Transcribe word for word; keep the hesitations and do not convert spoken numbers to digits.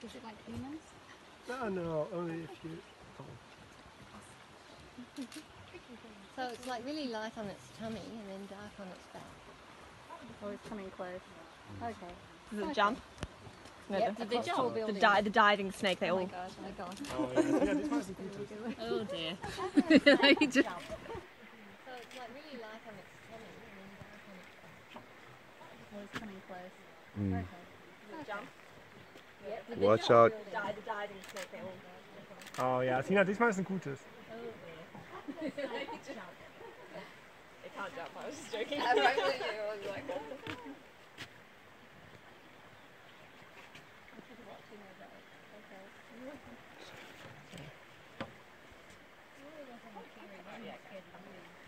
Is it like humans? No, no, only if you... So it's like really light on its tummy and then dark on its back. Oh, it's coming close. Okay. Does it Okay. jump? No, Yep, the, the the, tall the, building. di the diving snake, they Oh my all... gosh, oh my gosh. Oh, yeah, yeah, this one's the cutest. Oh dear. You just... So it's like really light on its tummy and then dark on its back. Oh, it's coming close. Mm. Okay. Does it jump? Yep, the Watch tall out. building. Di the diving snake, they all... Oh ja, Tina, diesmal ist ein gutes. Oh dear. They can't jump, I was just joking. Yeah, right, when you're like, what the fuck? Okay.